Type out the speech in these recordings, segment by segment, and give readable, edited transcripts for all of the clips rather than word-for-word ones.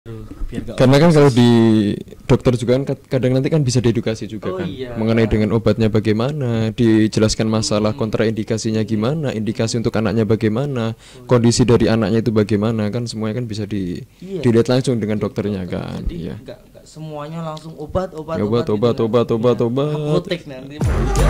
biar gak Karena kan kalau di dokter juga kan kadang nanti kan bisa diedukasi juga Oh kan iya. mengenai dengan obatnya bagaimana, dijelaskan masalah kontraindikasinya gimana, indikasi untuk anaknya bagaimana, kondisi dari anaknya itu bagaimana, kan semuanya kan bisa Iya. dilihat langsung dengan dokternya kan. Jadi Iya. nggak semuanya langsung obat Ya, obat, gitu obat, kan. obat, obat, Iya, obat. apotek nanti.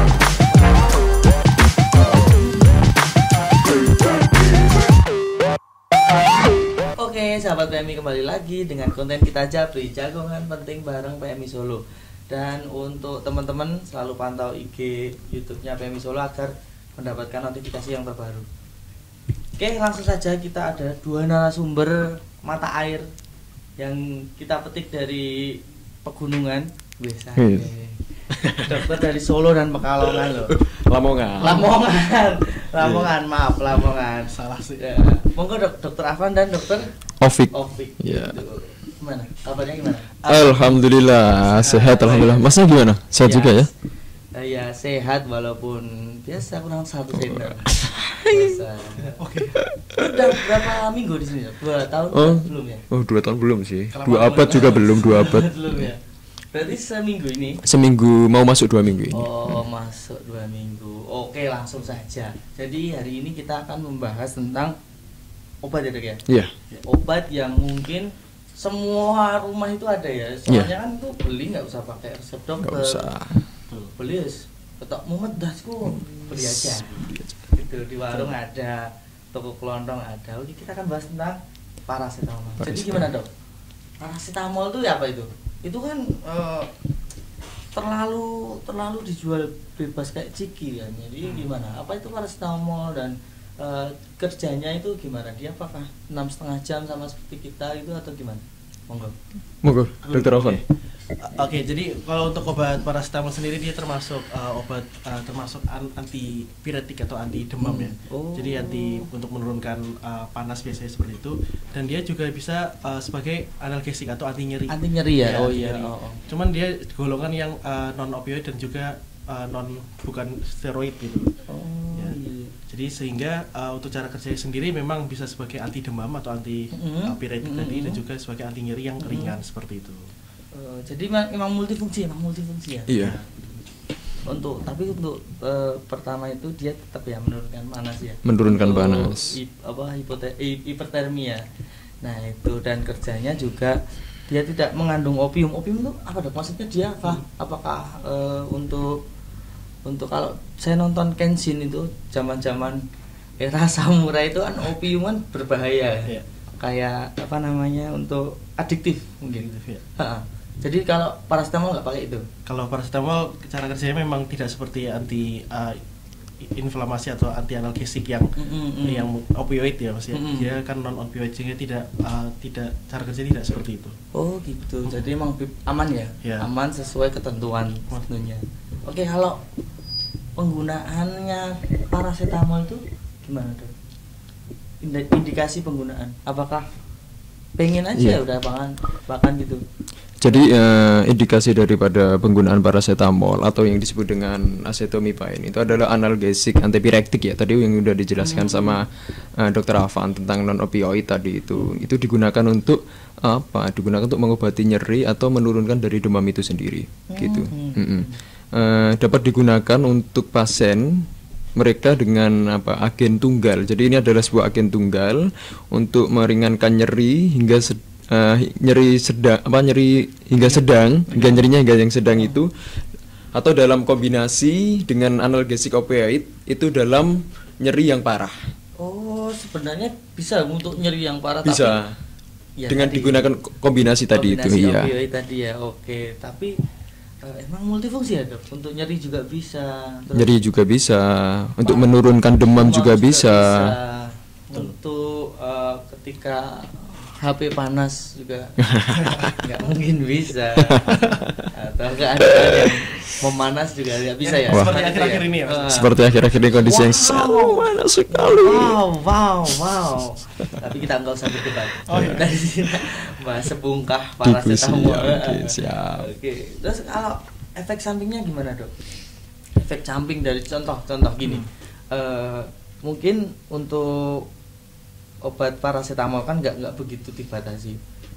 Oke, sahabat PMI kembali lagi dengan konten kita Japri Jagongan Penting bareng PMI Solo. Dan untuk teman-teman selalu pantau IG YouTube-nya PMI Solo agar mendapatkan notifikasi yang terbaru. Oke, langsung saja kita ada dua narasumber mata air yang kita petik dari pegunungan. Biasa. Dokter dari Solo dan Pekalongan loh. Lamongan. Lamongan, maaf Lamongan. salah sih. Ya. Monggo Dokter Afan dan Dokter Ovik. Ovik. Iya. Gitu. Gimana? Kabarnya gimana? Alhamdulillah sehat, alhamdulillah. Masnya gimana? Sehat juga ya? Ya sehat walaupun biasa kurang 1 sendok. Biasa. Oke. Udah berapa minggu di sini? 2 tahun Oh. belum ya? Oh, 2 tahun belum sih. Kelamaan 2 abad juga belum, 2 abad. Belum ya. Berarti seminggu ini. Seminggu mau masuk 2 minggu ini. Oh, masuk 2 minggu. Oke, langsung saja. Jadi hari ini kita akan membahas tentang obat ya, Dok ya? Iya. Obat yang mungkin semua rumah itu ada ya. Soalnya kan tuh beli nggak usah pakai resep dokter. Enggak usah. Beli ketok mumet dasku beli aja. Gitu di warung ada, toko kelontong ada. Oke, kita akan bahas tentang paracetamol. Jadi gimana, Dok? Paracetamol itu ya apa itu? Itu kan terlalu dijual bebas kayak ciki kan. Jadi gimana? Apa itu paracetamol dan kerjanya itu gimana? Dia apakah 6,5 jam sama seperti kita itu atau gimana? Monggo. Monggo, Dokter Ovan. Oke, jadi kalau untuk obat paracetamol sendiri dia termasuk obat termasuk anti piretik atau anti demam ya. Oh. Jadi anti untuk menurunkan panas biasanya seperti itu, dan dia juga bisa sebagai analgesik atau anti nyeri. Anti nyeri ya? Oh anti iya. nyeri. Oh. Cuman dia golongan yang non opioid dan juga bukan steroid gitu. Oh. Ya. Iya. Jadi sehingga untuk cara kerjanya sendiri memang bisa sebagai anti demam atau anti piretik tadi, dan juga sebagai anti nyeri yang ringan seperti itu. Jadi memang multifungsi ya. Iya. Tapi untuk pertama itu dia tetap ya menurunkan panas ya. Menurunkan Untuk panas. Hipertermia. Nah, itu dan kerjanya juga dia tidak mengandung opium. Opium itu apa Dok? Maksudnya dia apa? Apakah untuk kalau saya nonton Kenshin itu zaman-zaman era samurai itu kan opium kan berbahaya. Iya. Kayak apa namanya, untuk adiktif mungkin. Gitu, ya. Jadi kalau paracetamol nggak pakai itu? Kalau paracetamol cara kerjanya memang tidak seperti anti inflamasi atau anti analgesik yang opioid ya Mas ya. Dia kan non opioid sehingga tidak cara kerjanya tidak seperti itu. Oh gitu. Jadi emang aman ya? Ya. Aman sesuai ketentuan waktunya. Oke, kalau penggunaannya paracetamol itu gimana Dok? Indikasi penggunaan? Apakah pengen aja udah makan gitu? Jadi indikasi daripada penggunaan paracetamol atau yang disebut dengan acetomipine itu adalah analgesik antipirektik ya. Tadi yang udah dijelaskan sama Dokter Afan tentang non opioid tadi itu digunakan untuk apa? Digunakan untuk mengobati nyeri atau menurunkan dari demam itu sendiri, gitu. Dapat digunakan untuk pasien mereka dengan agen tunggal. Jadi ini adalah sebuah agen tunggal untuk meringankan nyeri hingga nyeri nyerinya hingga yang sedang itu, atau dalam kombinasi dengan analgesik opioid itu dalam nyeri yang parah. Oh, sebenarnya bisa untuk nyeri yang parah. Bisa. Tapi, ya, dengan tadi, digunakan kombinasi tadi itu, iya. opioid tadi ya. Oke, tapi emang multifungsi ya Dok? Untuk nyeri juga bisa. Nyeri juga bisa, untuk menurunkan demam juga bisa. Untuk ketika HP panas juga nggak mungkin bisa, atau keadaan yang memanas juga nggak bisa ya. Seperti akhir-akhir ini ya Mas. Seperti akhir-akhir ini kondisi yang sangat panas sekali. Wow. Tapi kita nggak usah berdebat. Oh, iya. Dari sini bahas sebungkah paracetamol. Siap. Oke. Terus kalau efek sampingnya gimana Dok? Efek samping dari contoh gini. Mungkin untuk obat paracetamol kan nggak begitu dibatasi.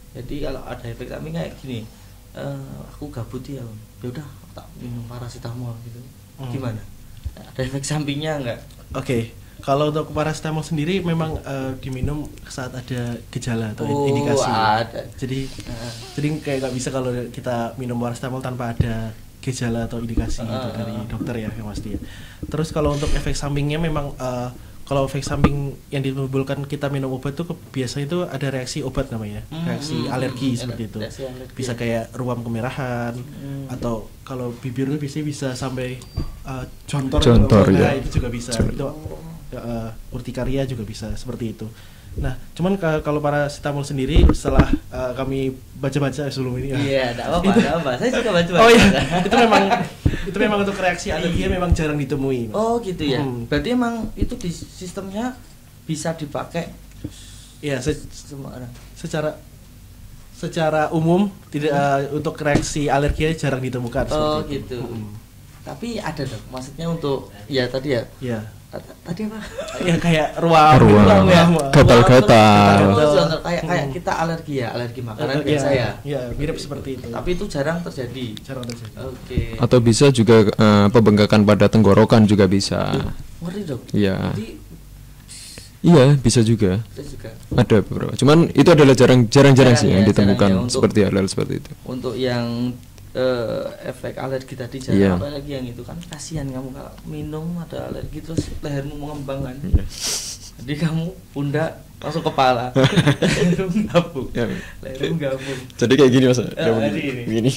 Jadi kalau ada efek samping kayak gini, aku gabut ya udah tak minum paracetamol gitu. Gimana? Ada efek sampingnya enggak? Oke. Kalau untuk paracetamol sendiri memang diminum saat ada gejala atau indikasi. Ada. Jadi kayak nggak bisa kalau kita minum paracetamol tanpa ada gejala atau indikasi gitu dari dokter ya yang pasti ya. Terus kalau untuk efek sampingnya memang kalau efek samping yang ditimbulkan kita minum obat itu biasanya itu ada reaksi obat namanya, reaksi alergi seperti itu. Bisa kayak ruam kemerahan atau kalau bibir itu biasanya bisa sampai jontor ya. Itu juga bisa. Itu urtikaria juga bisa seperti itu. Nah, cuman kalau paracetamol sendiri setelah kami baca-baca sebelum ini Iya, enggak apa-apa. Saya juga baca-baca. Oh iya, itu memang untuk reaksi alergi memang jarang ditemui. Oh, gitu ya. Berarti emang itu di sistemnya bisa dipakai ya semua orang. Secara umum tidak untuk reaksi alergi jarang ditemukan seperti itu. Tapi ada dong. Maksudnya untuk ya tadi ya. Iya. Tadi apa? Ya kayak ruam ya. Gatal-gatal. Kayak kita alergi makanan biasa ya. Iya, mirip seperti itu. Tapi itu jarang terjadi. Oke. Atau bisa juga pembengkakan pada tenggorokan juga bisa. Ngeri dong. Iya. Iya, bisa juga. Ada beberapa. Cuman itu adalah jarang-jarang sih yang ditemukan seperti hal-hal seperti itu. Untuk yang efek alergi tadi jarang, apalagi yang itu kan kasihan kamu kalau minum ada alergi terus lehermu mengembang kan. Jadi kamu pundak langsung kepala. Lehermu gabung. Jadi kayak gini Mas. Gini.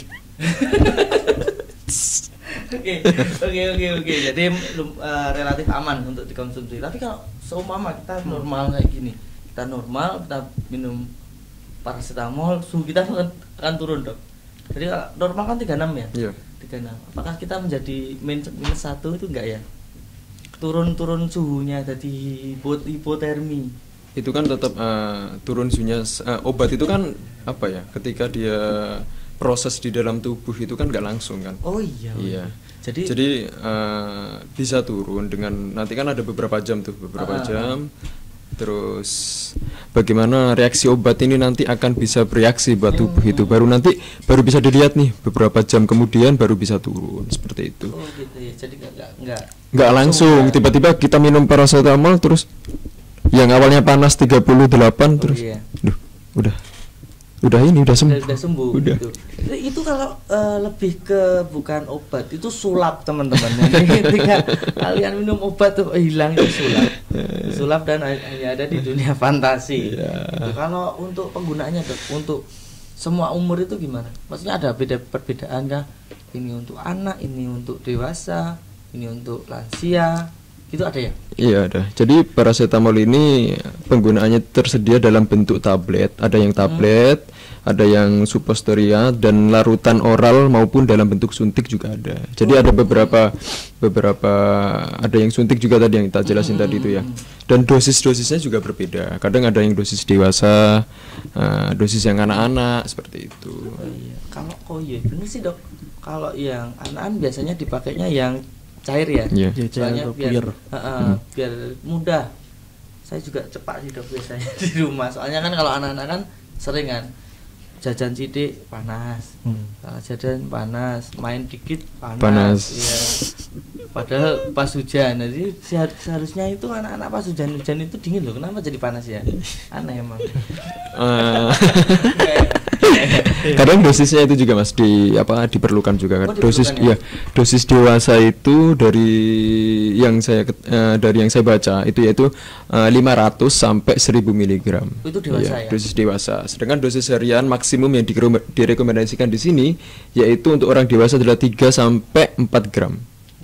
Oke. Jadi relatif aman untuk dikonsumsi. Tapi kalau seumpama kita normal kayak gini, kita minum paracetamol, suhu kita akan turun, Dok. Jadi normal kan 36 ya? Iya. 36. Apakah kita menjadi -1 itu enggak ya? Turun suhunya jadi hipotermi. Itu kan tetap turun suhunya. Obat itu kan apa ya? Ketika dia proses di dalam tubuh itu kan nggak langsung kan? Oh iya. Iya. Jadi bisa turun dengan nanti kan ada beberapa jam tuh, jam. Terus bagaimana reaksi obat ini nanti akan bisa bereaksi buat tubuh itu, baru bisa dilihat nih beberapa jam kemudian baru bisa turun seperti itu. Oh gitu ya. Jadi nggak langsung tiba-tiba kita minum paracetamol terus yang awalnya panas 38 terus udah sembuh. Udah. Gitu. Itu kalau lebih ke bukan obat, itu sulap teman-teman. Ketika kalian minum obat tuh hilang itu sulap dan hanya ada di dunia fantasi. Gitu. Kalau untuk penggunaannya Dok, untuk semua umur itu gimana? Maksudnya ada perbedaan kah? Ini untuk anak, ini untuk dewasa, ini untuk lansia. Itu ada ya? Iya ada. Jadi paracetamol ini penggunaannya tersedia dalam bentuk tablet. Ada yang tablet, ada yang suppositoria dan larutan oral maupun dalam bentuk suntik juga ada. Jadi ada beberapa ada yang suntik juga tadi yang kita jelasin tadi itu ya. Dan dosisnya juga berbeda. Kadang ada yang dosis dewasa, dosis yang anak-anak seperti itu. Oh iya, benar sih Dok. Kalau yang anak-anak biasanya dipakainya yang cair ya, soalnya biar mudah. Saya juga cepat sih Dok biasanya di rumah. Soalnya kan kalau anak-anak kan sering kan jajan sidik panas, jajan panas, main dikit panas. Ya. Padahal pas hujan, jadi seharusnya itu anak-anak pas hujan itu dingin loh. Kenapa jadi panas ya? Aneh emang. Kadang dosisnya itu juga Mas diperlukan juga kan. Dosis dewasa itu dari yang saya baca itu yaitu 500 sampai 1000 mg. Itu dewasa ya. Dosis dewasa. Sedangkan dosis harian maksimum yang direkomendasikan di sini yaitu untuk orang dewasa adalah 3 sampai 4 gram.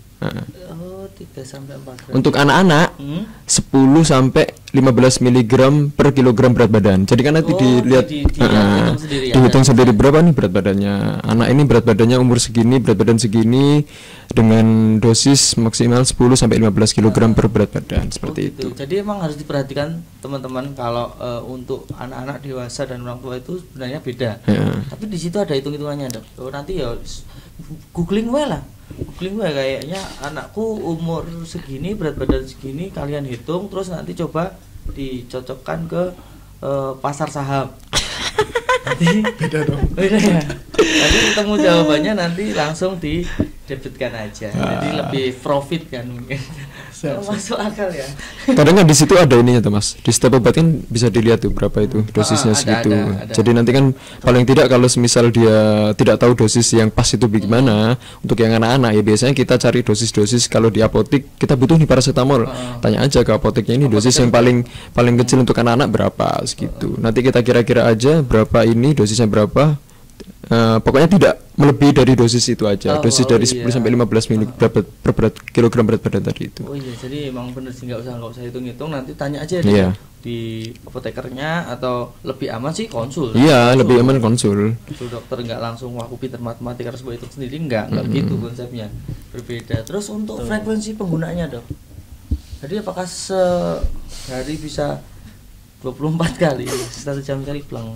3 sampai 4 gram. Untuk anak-anak 10 sampai 15 mg per kilogram berat badan. Jadi kan nanti dilihat dihitung sendiri berapa nih berat badannya. Anak ini berat badannya umur segini, berat badan segini dengan dosis maksimal 10 sampai 15 kg per berat badan seperti itu. Jadi emang harus diperhatikan teman-teman kalau untuk anak-anak dewasa dan orang tua itu sebenarnya beda. Tapi di situ ada hitung-hitungannya Dok. Nanti ya googling lah. Kayaknya anakku umur segini, berat badan segini, kalian hitung terus nanti coba dicocokkan ke pasar saham. Beda dong. Beda ya. Nanti ketemu jawabannya nanti langsung didebitkan aja. Jadi lebih profit kan mungkin. Masuk akal ya. Kadang kan di situ ada ininya tuh Mas. Di setiap obat kan bisa dilihat tuh berapa itu dosisnya segitu. Ada. Jadi nanti kan paling tidak kalau semisal dia tidak tahu dosis yang pas itu bagaimana, untuk yang anak-anak ya biasanya kita cari dosis-dosis. Kalau di apotek kita butuh nih paracetamol, tanya aja ke apoteknya ini dosis yang paling kecil untuk anak-anak berapa segitu. Nanti kita kira-kira aja berapa ini dosisnya berapa. Pokoknya tidak melebihi dari dosis itu aja. Dosis dari 10 sampai 15 mg per berat kilogram berat badan tadi itu. Oh iya, jadi emang bener sih nggak usah hitung-hitung, nanti tanya aja di apotekernya, atau lebih aman sih konsul. Iya, lebih aman konsul. Konsul dokter, nggak langsung wah aku pinter matematika harus buat itu sendiri, nggak gitu konsepnya. Berbeda. Terus untuk frekuensi penggunaannya Dok. Jadi apakah sehari bisa 24 kali, 1 jam sekali pelang.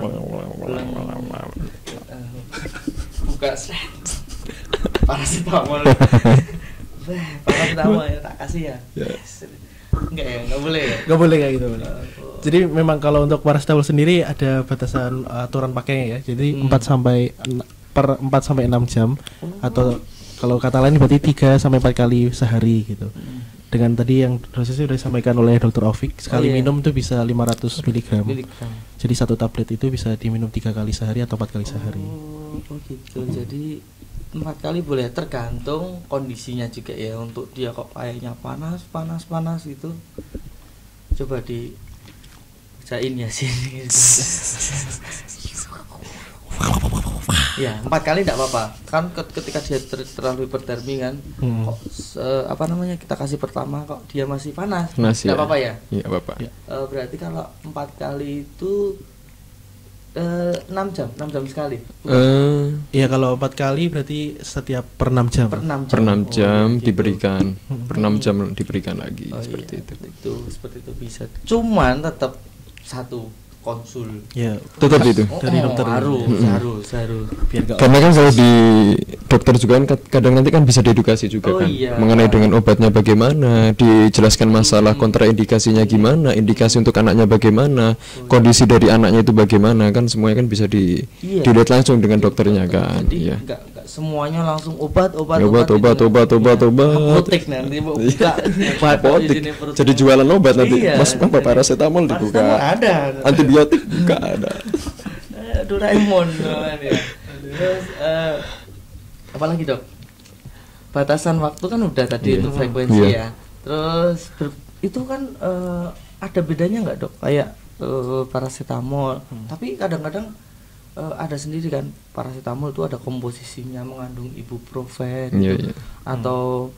Buka paracetamol. Paracetamol ya tak kasih ya. Enggak boleh ya. Enggak boleh kayak gitu. Jadi memang kalau untuk paracetamol sendiri ada batasan aturan pakainya ya. Jadi 4 sampai 6 jam atau kalau kata lain berarti 3 sampai 4 kali sehari gitu. Dengan tadi yang dosisnya sudah disampaikan oleh Dr. Ovik, sekali minum tuh bisa 500 mg. Jadi 1 tablet itu bisa diminum 3 kali sehari atau 4 kali sehari. Oh gitu. Jadi 4 kali boleh, tergantung kondisinya juga ya. Untuk dia kok kayaknya panas gitu, coba dibacain ya sini. Ya 4 kali tidak apa-apa kan, ketika dia terlalu hipertermi kan, kok kita kasih pertama kok dia masih panas, tidak apa-apa ya. Iya apa-apa. Berarti kalau 4 kali itu 6 jam sekali. Iya kalau 4 kali berarti setiap per 6 jam. Per 6 jam diberikan, per 6 jam diberikan lagi seperti itu. Seperti itu bisa. Cuman tetap 1 konsul. Ya, tetap itu. Dari dokter harus. Karena kan kalau di dokter juga kan kadang nanti kan bisa diedukasi juga kan mengenai dengan obatnya bagaimana, dijelaskan masalah kontraindikasinya gimana, indikasi untuk anaknya bagaimana, kondisi dari anaknya itu bagaimana, kan semuanya kan bisa dilihat langsung dengan dokternya kan. Jadi enggak semuanya langsung obat. Apotek nanti buka apotek. Jadi jualan obat nanti. Mas apa paracetamol dibuka. Ada. Antibiotik buka ada. Doraemon ya. Terus apalagi Dok? Batasan waktu kan udah tadi itu frekuensi ya. Terus itu kan ada bedanya nggak Dok? Kayak paracetamol. Tapi kadang-kadang ada sendiri kan, paracetamol itu ada komposisinya mengandung ibuprofen atau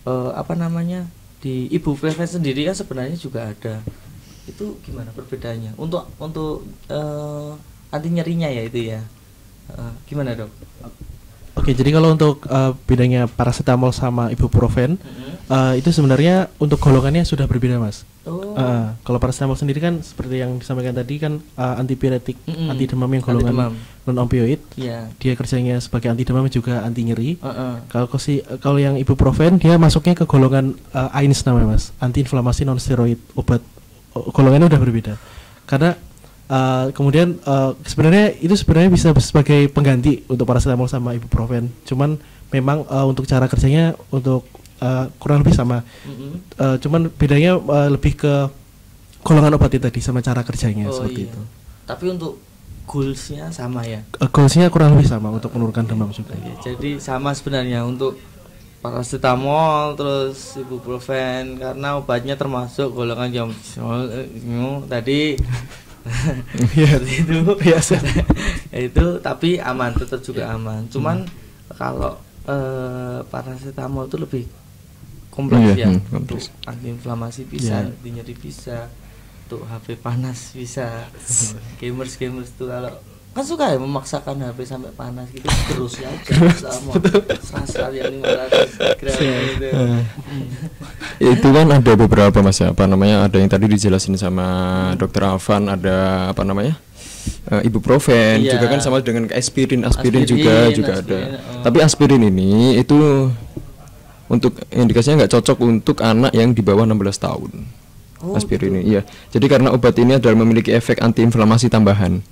di ibuprofen sendiri kan sebenarnya juga ada. Itu gimana perbedaannya untuk anti nyerinya ya itu ya, gimana Dok? Oke, jadi kalau untuk bedanya paracetamol sama ibuprofen itu sebenarnya untuk golongannya sudah berbeda Mas. Kalau paracetamol sendiri kan seperti yang disampaikan tadi kan antipiretik, anti demam yang golongan non opioid. Dia kerjanya sebagai anti demam juga anti nyeri. Kalau yang ibuprofen dia masuknya ke golongan AINS namanya Mas, anti inflamasi non steroid. Obat golongannya udah berbeda. Karena kemudian sebenarnya bisa sebagai pengganti untuk paracetamol sama ibuprofen. Cuman memang untuk cara kerjanya untuk kurang lebih sama. Cuman bedanya lebih ke golongan obatnya tadi sama cara kerjanya seperti itu. Tapi untuk goalsnya sama ya? Goalsnya kurang lebih sama untuk menurunkan demam juga. Jadi sama sebenarnya untuk paracetamol terus ibuprofen, karena obatnya termasuk golongan yang tadi. itu biasa. Itu tapi aman, tetap juga aman. Cuman kalau paracetamol itu lebih kompleks untuk antiinflamasi bisa, anti nyeri bisa, untuk HP panas bisa. gamers tuh kalau kan suka ya memaksakan HP sampai panas gitu, terus ya sama 100 yang 500 gram gitu. Itu kan ada beberapa Mas ya, ada yang tadi dijelasin sama Dokter Afan, ada ibuprofen juga kan, sama dengan aspirin juga ada. Tapi aspirin ini itu untuk indikasinya nggak cocok untuk anak yang di bawah 16 tahun. Aspirin ini jadi karena obat ini adalah memiliki efek antiinflamasi tambahan.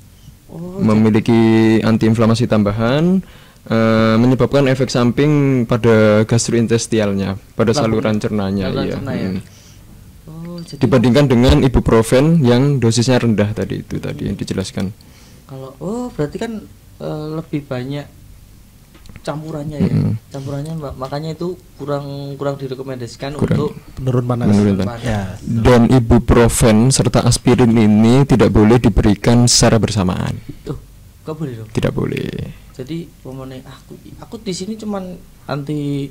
memiliki antiinflamasi tambahan, menyebabkan efek samping pada gastrointestinalnya, pada saluran cernanya, ya. Jadi Dibandingkan dengan ibuprofen yang dosisnya rendah tadi yang dijelaskan. kalau berarti kan lebih banyak campurannya ya. Campurannya makanya itu kurang direkomendasikan untuk penurun panas. Ya. Dan ibuprofen serta aspirin ini tidak boleh diberikan secara bersamaan. Gak boleh dong. Tidak boleh. Jadi pemene aku di sini cuman anti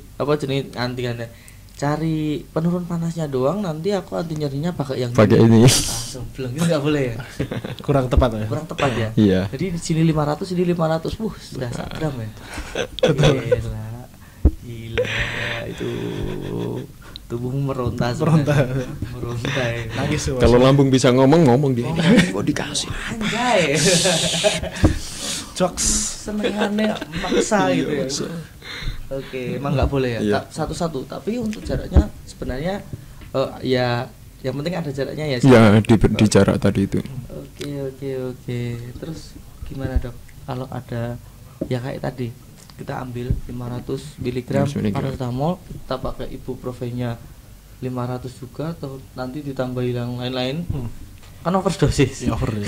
cari penurun panasnya doang, nanti aku anti nyerinya pakai ini. Sebelum itu nggak boleh ya. Kurang tepat ya. Kurang tepat ya. Iya. Jadi di sini 500, sini 500. Sudah 1 gram ya. Gila itu tubuhmu meronta. Ya. Nangis. Kalau lambung bisa ngomong dia. Kok dikasih. Anjay. Jokes Senengannya maksa gitu ya. Oke, emang nggak boleh ya. Iya. Satu-satu. Tapi untuk jaraknya sebenarnya ya yang penting ada jaraknya ya. Ya di jarak tadi itu. Oke. Terus gimana dok? Kalau ada ya kayak tadi kita ambil 500 mg paracetamol, kita pakai ibuprofennya 500 juga atau nanti ditambah yang lain-lain. Kan overdosis. Ya, over ya.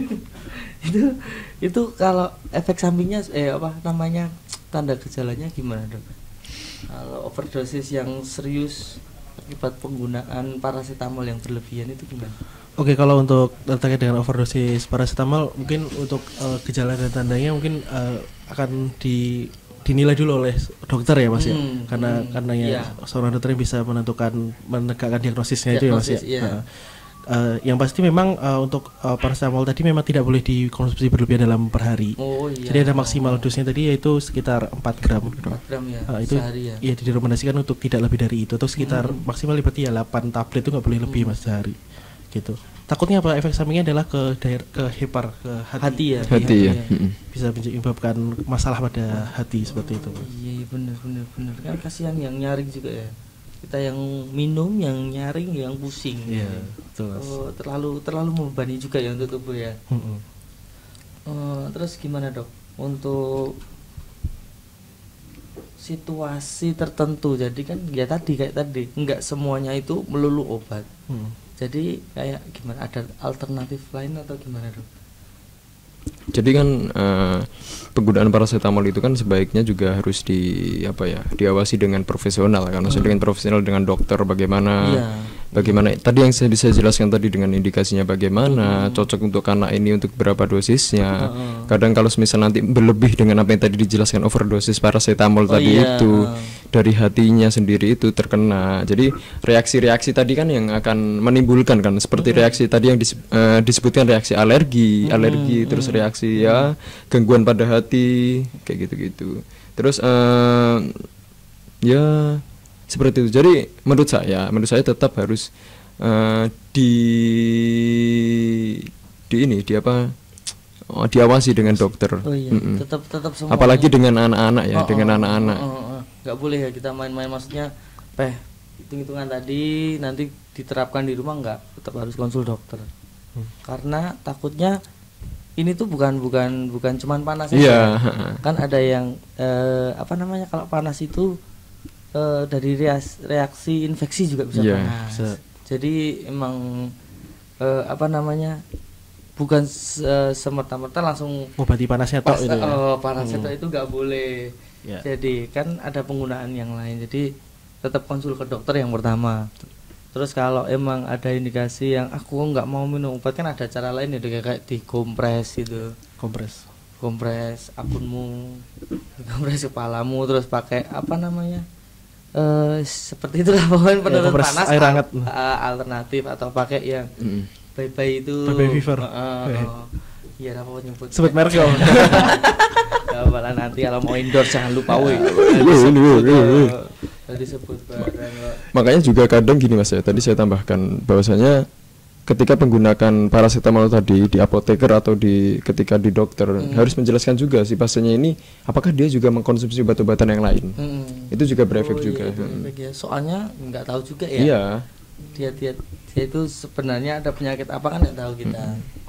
itu kalau efek sampingnya tanda gejalanya gimana dok? Kalau overdosis yang serius akibat penggunaan paracetamol yang berlebihan itu gimana? Oke, kalau untuk terkait dengan overdosis paracetamol, mungkin untuk gejala dan tandanya mungkin akan dinilai dulu oleh dokter ya mas ya, karena ya seorang dokter yang bisa menegakkan diagnosisnya itu ya mas ya. Iya. Yang pasti memang untuk paracetamol tadi memang tidak boleh dikonsumsi berlebihan dalam per hari. Jadi ada maksimal dosisnya tadi yaitu sekitar 4 gram. 4 gram ya. Itu sehari ya. Ya direkomendasikan untuk tidak lebih dari itu, atau sekitar maksimal berarti ya 8 tablet itu nggak boleh lebih mas sehari. Gitu. Takutnya apa, efek sampingnya adalah ke hati ya. Bisa menyebabkan masalah pada hati seperti itu. Iya benar. Kan kasihan yang nyaring juga ya. Kita yang minum, yang nyaring, yang pusing. Iya, betul. Terlalu membebani juga ya untuk tubuh ya. Terus gimana dok? Untuk situasi tertentu, jadi kan ya kayak tadi, nggak semuanya itu melulu obat. Jadi kayak gimana? Ada alternatif lain atau gimana dok? Jadi kan penggunaan paracetamol itu kan sebaiknya juga harus diawasi dengan profesional kan, maksudnya dengan profesional, dengan dokter bagaimana tadi yang saya bisa jelaskan tadi, dengan indikasinya bagaimana, cocok untuk anak ini untuk berapa dosisnya. Kadang kalau misal nanti berlebih dengan apa yang tadi dijelaskan, overdosis paracetamol itu dari hatinya sendiri itu terkena. Jadi reaksi-reaksi tadi kan yang akan menimbulkan kan, seperti reaksi tadi yang disebutkan reaksi alergi, terus reaksi ya gangguan pada hati kayak gitu-gitu. Terus ya seperti itu. Jadi menurut saya tetap harus diawasi dengan dokter. Tetap semua. Apalagi dengan anak-anak ya, dengan anak-anak. Nggak boleh ya kita main-main, maksudnya hitung-hitungan tadi nanti diterapkan di rumah, nggak, tetap harus konsul dokter. Karena takutnya ini tuh bukan cuman panas aja. Kan ada yang kalau panas itu dari reaksi infeksi juga bisa panas. Jadi emang bukan semerta-merta langsung obati panasnya tok itu ya. Panasnya tok itu nggak boleh. Jadi kan ada penggunaan yang lain. Jadi tetap konsul ke dokter yang pertama. Terus kalau emang ada indikasi yang aku nggak mau minum obat, kan ada cara lain ya, kayak dikompres gitu. Kompres akunmu, kompres kepalamu, terus pakai seperti itulah pokoknya penurun panas air hangat. Alternatif, atau pakai yang bye-bye itu. Bye-bye fever. Iya, apa nyebut? Sebut merek dong. Malah nanti kalau mau indoor jangan lupa disebut barang. Makanya juga kadang gini mas ya, tadi saya tambahkan bahwasanya ketika menggunakan paracetamol tadi di apoteker atau ketika di dokter harus menjelaskan juga si pasiennya ini apakah dia juga mengkonsumsi obat-obatan yang lain. Itu juga berefek juga. Ya. Soalnya nggak tahu juga ya. Iya. Dia itu sebenarnya ada penyakit apa kan nggak tahu kita.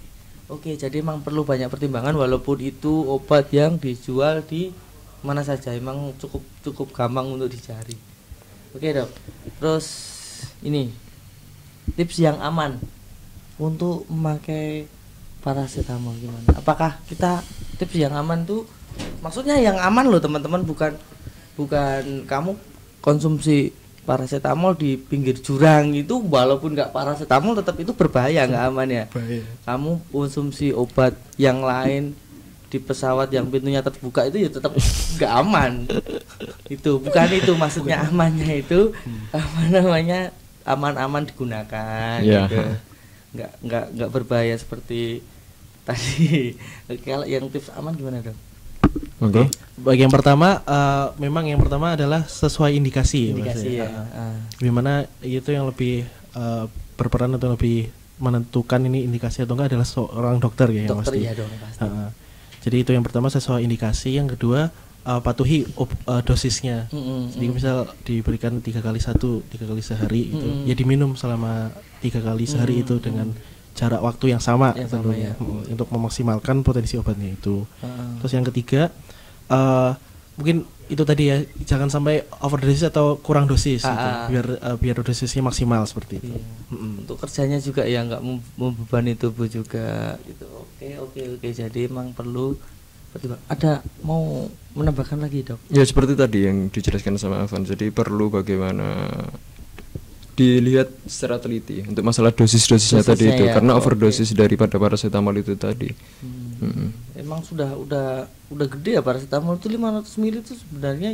Oke, jadi emang perlu banyak pertimbangan walaupun itu obat yang dijual di mana saja, emang cukup gampang untuk dicari. Oke dok, terus ini tips yang aman untuk memakai paracetamol gimana? Apakah kita tips yang aman tuh, maksudnya yang aman loh teman-teman, bukan kamu konsumsi paracetamol di pinggir jurang itu, walaupun nggak paracetamol tetap itu berbahaya, nggak aman ya. Bahaya. Kamu konsumsi obat yang lain di pesawat yang pintunya terbuka itu ya tetap nggak aman. Itu bukan itu maksudnya, amannya itu apa namanya, aman-aman digunakan gitu. Nggak berbahaya seperti tadi. Kalau yang tips aman gimana dong? Oke. Bagi yang pertama, memang yang pertama adalah sesuai indikasi. Indikasi ya. Dimana itu yang lebih berperan atau lebih menentukan ini indikasi atau enggak adalah seorang dokter ya. Dokter yang pasti. ya dong pasti. Jadi itu yang pertama, sesuai indikasi. Yang kedua, patuhi dosisnya. Jadi misal diberikan 3 kali 3 kali sehari itu ya diminum selama 3 kali sehari itu dengan jarak waktu yang sama tentunya, untuk memaksimalkan potensi obatnya itu. Terus yang ketiga, mungkin itu tadi ya, jangan sampai overdosis atau kurang dosis gitu, biar dosisnya maksimal seperti itu. Untuk kerjanya juga ya nggak membebani tubuh juga gitu. Oke, jadi emang perlu pertimbangan. Ada mau menambahkan lagi dok? Ya seperti tadi yang dijelaskan sama Avan, jadi perlu bagaimana dilihat secara teliti untuk masalah dosis-dosisnya tadi itu ya, karena overdosis daripada paracetamol itu tadi. Emang udah gede ya paracetamol itu 500 ml itu sebenarnya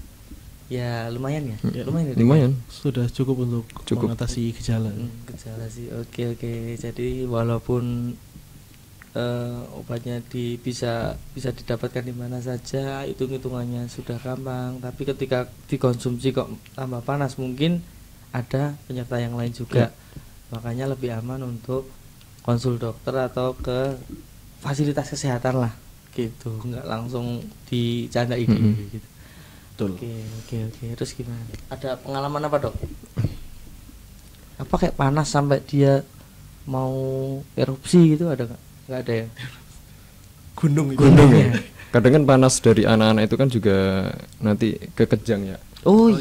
ya lumayan ya. Lumayan. Sudah cukup untuk mengatasi gejala. Gejala sih. Oke. Jadi walaupun obatnya bisa didapatkan di mana saja, hitungannya sudah gampang, tapi ketika dikonsumsi kok tambah panas, mungkin ada penyerta yang lain juga. Makanya lebih aman untuk konsul dokter atau ke fasilitas kesehatan lah gitu, nggak langsung dicandai gitu. Betul. Oke. Terus gimana? Ada pengalaman apa dok? Apa kayak panas sampai dia mau erupsi gitu, ada nggak? Nggak ada ya. Gunung ya. Kadang kan panas dari anak-anak itu kan juga nanti ke kejang ya. Oh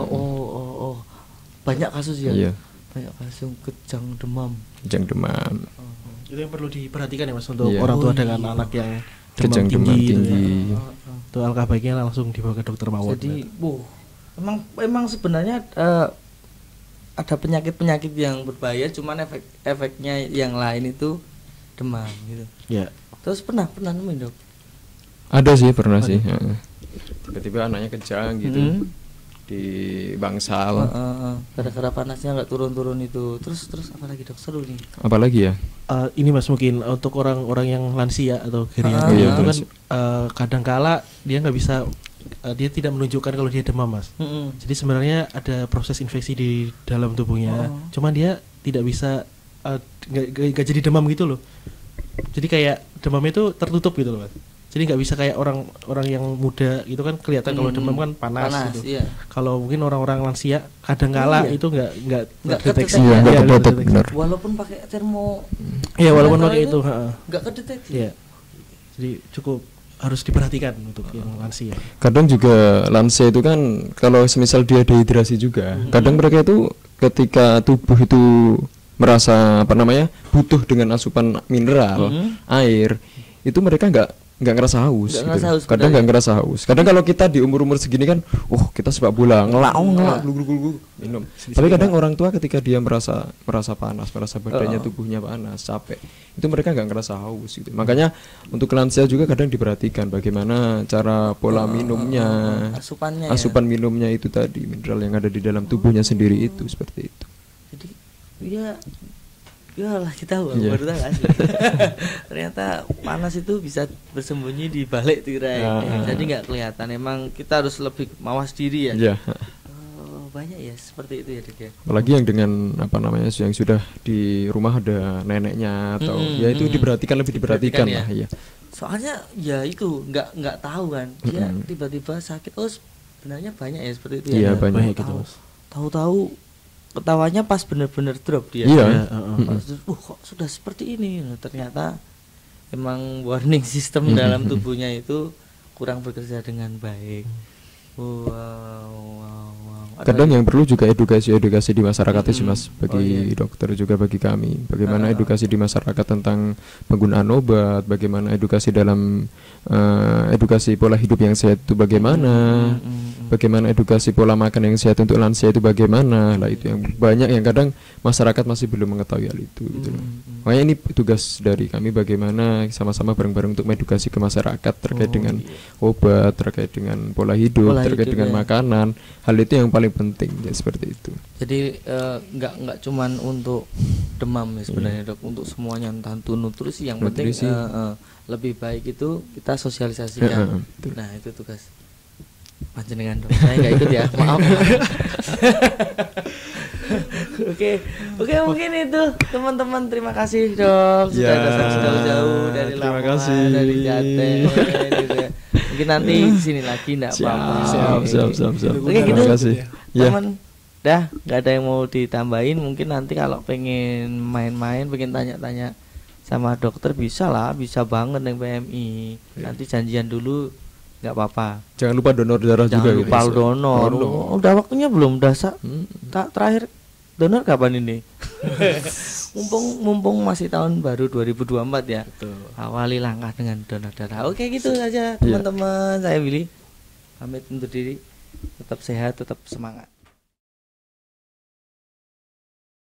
banyak kasus ya. Iya. Banyak kasus kejang demam. Itu yang perlu diperhatikan ya mas, untuk orang tua dengan anak yang kejang demam tinggi. Itu alangkah baiknya langsung dibawa ke dokter mawar. Jadi, emang sebenarnya ada penyakit yang berbahaya, cuman efeknya yang lain itu demam gitu. Ya. Terus pernah nemuin dok? Ada sih, pernah sih. Tiba-tiba anaknya kejang gitu. Di bangsal. Gara-gara panasnya nggak turun itu. Terus apa lagi dok? Seru nih. Apalagi ya? Ini mas, mungkin untuk orang-orang yang lansia atau geriatrik itu kan kadang kala dia nggak bisa, dia tidak menunjukkan kalau dia demam mas. Jadi sebenarnya ada proses infeksi di dalam tubuhnya, cuman dia tidak bisa nggak jadi demam gitu loh. Jadi kayak demamnya itu tertutup gitu loh mas. Jadi nggak bisa kayak orang yang muda gitu kan, kelihatan kalau demam kan panas gitu. Iya. Kalau mungkin orang-orang lansia kadang kala itu nggak terdeteksi. Benar. Walaupun pakai termo. Iya, walaupun pakai itu nggak kedeteksi. Iya. Jadi cukup harus diperhatikan untuk yang lansia. Kadang juga lansia itu kan kalau semisal dia dehidrasi juga, kadang mereka itu ketika tubuh itu merasa butuh dengan asupan mineral, air, itu mereka nggak ngerasa haus, kadang nggak ngerasa haus. Kadang kalau kita di umur segini kan, kita sepak bola ngelak minum. Tapi kadang orang tua ketika dia merasa panas, merasa badannya tubuhnya panas, capek, itu mereka nggak ngerasa haus gitu. Makanya untuk lansia juga kadang diperhatikan bagaimana cara pola minumnya, asupan minumnya itu tadi, mineral yang ada di dalam tubuhnya sendiri itu seperti itu. Jadi ya lah kita baru tahu asli. Ternyata panas itu bisa bersembunyi di balik tirai. Jadi nggak kelihatan. Emang kita harus lebih mawas diri ya. Banyak ya seperti itu ya dok ya. Apalagi yang dengan yang sudah di rumah ada neneknya atau ya itu lebih diperhatikan lah ya. Soalnya ya itu nggak tahu kan, dia tiba-tiba sakit. Sebenarnya banyak ya seperti itu ya. Iya banyak gitu. Tahu-tahu ketawanya pas bener-bener drop dia. Iya. Kok sudah seperti ini? Ternyata emang warning system dalam tubuhnya itu kurang bekerja dengan baik. Kadang yang perlu juga edukasi di masyarakat sih Mas, bagi dokter juga bagi kami. Bagaimana edukasi di masyarakat tentang penggunaan obat, bagaimana edukasi dalam edukasi pola hidup yang sehat itu bagaimana, bagaimana edukasi pola makan yang sehat untuk lansia itu bagaimana. Lah itu yang banyak yang kadang masyarakat masih belum mengetahui hal itu gitu loh. Makanya ini tugas dari kami bagaimana sama-sama bareng-bareng untuk mengedukasi ke masyarakat terkait dengan obat, terkait dengan pola hidup, terkait dengan makanan. Hal itu yang paling penting ya, seperti itu. Jadi nggak cuman untuk demam ya sebenarnya dok, untuk semuanya entah itu nutrisi yang penting lebih baik itu kita sosialisasikan. Nah itu tugas panjenengan dok, saya nggak ikut ya, maaf. Oke, mungkin itu teman-teman, terima kasih dok sudah datang jauh-jauh dari Lamongan, dari Jateng gitu ya. Mungkin nanti sini lagi enggak apa-apa. Siap. Oke gitu. Terima kasih. Teman, dah nggak ada yang mau ditambahin. Mungkin nanti kalau pengen main-main, pengen tanya-tanya sama dokter bisa lah, bisa banget yang PMI. Nanti janjian dulu, nggak apa-apa. Jangan lupa donor darah juga. Jangan lupa donor. Udah waktunya belum? Udah terakhir donor kapan ini? mumpung masih tahun baru 2024 ya. Betul. Awali langkah dengan donor darah. Oke gitu saja teman-teman. Saya Willy pamit undur diri. Tetap sehat, tetap semangat.